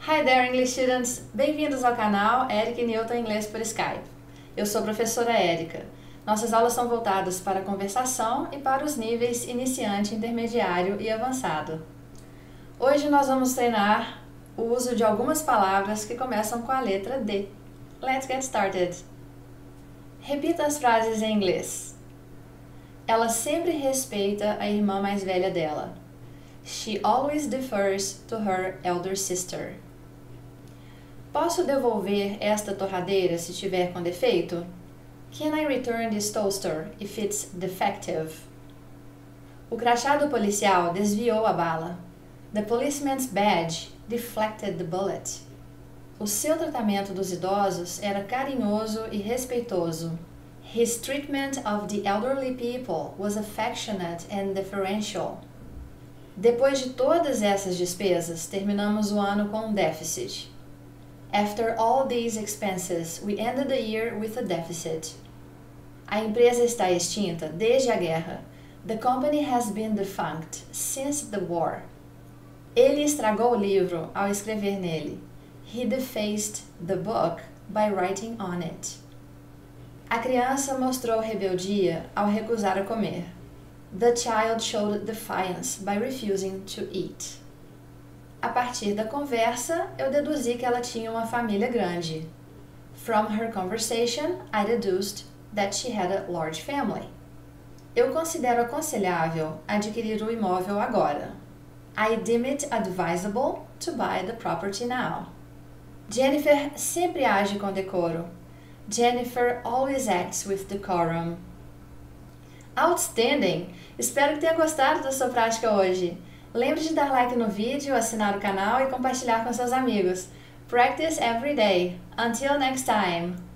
Hi there, English students! Bem-vindos ao canal Erica e Newton Inglês por Skype. Eu sou a professora Erica. Nossas aulas são voltadas para a conversação e para os níveis iniciante, intermediário e avançado. Hoje nós vamos treinar o uso de algumas palavras que começam com a letra D. Let's get started! Repita as frases em inglês. Ela sempre respeita a irmã mais velha dela. She always defers to her elder sister. Posso devolver esta torradeira se tiver com defeito? Can I return this toaster if it's defective? O crachá do policial desviou a bala. The policeman's badge deflected the bullet. O seu tratamento dos idosos era carinhoso e respeitoso. His treatment of the elderly people was affectionate and deferential. Depois de todas essas despesas, terminamos o ano com um déficit. After all these expenses, we ended the year with a deficit. A empresa está extinta desde a guerra. The company has been defunct since the war. Ele estragou o livro ao escrever nele. He defaced the book by writing on it. A criança mostrou rebeldia ao recusar a comer. The child showed defiance by refusing to eat. A partir da conversa, eu deduzi que ela tinha uma família grande. From her conversation, I deduced that she had a large family. Eu considero aconselhável adquirir o imóvel agora. I deem it advisable to buy the property now. Jennifer sempre age com decoro. Jennifer always acts with decorum. Outstanding! Espero que tenha gostado da sua prática hoje. Lembre de dar like no vídeo, assinar o canal e compartilhar com seus amigos. Practice every day. Until next time!